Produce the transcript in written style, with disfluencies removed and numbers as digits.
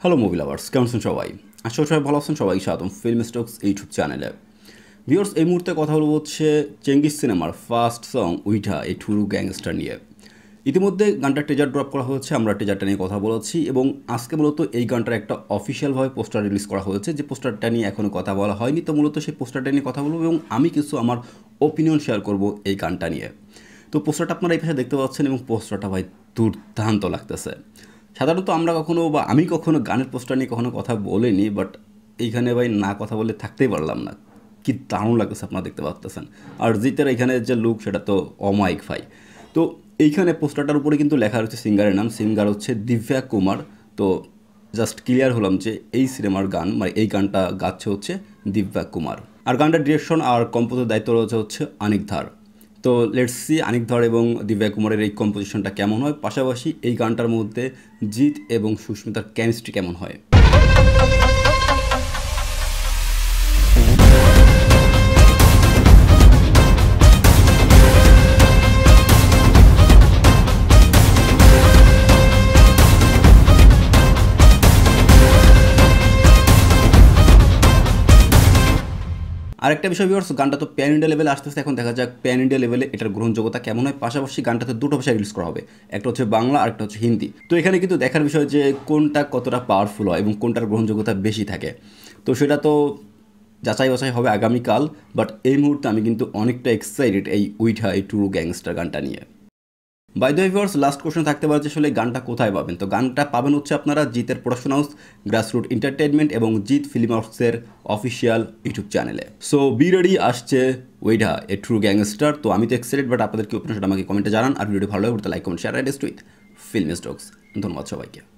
Hello movie lovers, কেমন আছেন সবাই? আশা করি সবাই ভালো আছেন। সবাই স্বাগতম ফিল্মি স্টকস ইউটিউব চ্যানেলে। ভিউয়ার্স, এই মুহূর্তে কথা বলবো হচ্ছে চেঙ্গিজ সিনেমার ফার্স্ট সং উইডা এ ট্রু গ্যাংস্টার নিয়ে। ইতিমধ্যে গানটা টিজার ড্রপ করা হয়েছে, আমরা টিজারটা নিয়ে কথা বলেছি এবং আজকে মূলত এই গানটার একটা অফিসিয়ালভাবে পোস্টার রিলিজ করা হয়েছে, যে পোস্টারটা নিয়ে এখনও কথা বলা হয়নি। তো মূলত সেই পোস্টারটা নিয়ে কথা বলবো এবং আমি কিছু আমার ওপিনিয়ন শেয়ার করব এই গানটা নিয়ে। তো পোস্টারটা আপনারা এই পাশে দেখতে পাচ্ছেন এবং পোস্টারটা ভাই দুর্দান্ত লাগতেছে। সাধারণত আমরা কখনো বা আমি কখনো গানের পোস্টার নিয়ে কখনো কথা বলিনি, বাট এইখানে ভাই না কথা বলে থাকতেই পারলাম না। কি দারুণ লাগতেছে আপনারা দেখতে পাচ্ছেন। আর জিতের এখানে যে লুক সেটা তো অমায়িক ভাই। তো এইখানে পোস্টারটার উপরে কিন্তু লেখা রয়েছে সিঙ্গারের নাম, সিঙ্গার হচ্ছে দিব্যা কুমার। তো জাস্ট ক্লিয়ার হলাম যে এই সিনেমার গান মানে এই গানটা গাচ্ছে হচ্ছে দিব্যা কুমার। আর গানটার ডিরেকশন আর কম্পোজের দায়িত্ব রয়েছে হচ্ছে অনিক ধার। তো লেটস সি অনিক ধর এবং দিব্যা কুমারের এই কম্পোজিশনটা কেমন হয়, পাশাপাশি এই গানটার মধ্যে জিৎ এবং সুস্মিতার কেমিস্ট্রি কেমন হয়। আরেকটা বিষয় ভিউয়ার্স, গানটা তো প্যান ইন্ডিয়া লেভেলে আসতেছে, এখন দেখা যাক প্যান ইন্ডিয়া লেভেলে এটার গ্রহণযোগ্যতা কেমন হয়। পাশাপাশি গানটাতে দুটো ভাষায় রিলিজ করা হবে, একটা হচ্ছে বাংলা আর একটা হচ্ছে হিন্দি। তো এখানে কিন্তু দেখার বিষয় যে কোনটা কতটা পাওয়ারফুল হয় এবং কোনটার গ্রহণযোগ্যতা বেশি থাকে, তো সেটা তো যাচাই বাছাই হবে আগামীকাল। বাট এই মুহূর্তে আমি কিন্তু অনেকটা এক্সাইটেড এই উইডা এই ট্রু গ্যাংস্টার গানটা নিয়ে। By the way viewers, last question থাকতে পারে যে আসলে গানটা কোথায় পাবেন। তো গানটা পাবেন হচ্ছে আপনারা জিতের প্রোডাকশন হাউস গ্রাসরুট এন্টারটেনমেন্ট এবং জিত ফিল্মসের অফিসিয়াল ইউটিউব চ্যানেলে। সো বি রেডি, আসছে উইডা এ ট্রু গ্যাংস্টার। তো আমি তো এক্সাইটেড, বাট আপনাদের কি ওপিনিয়ন সেটা আমাকে কমেন্টে জানান। আর ভিডিওটি ভালো লাগে like comment share with filmy stocks. ধন্যবাদ সবাইকে।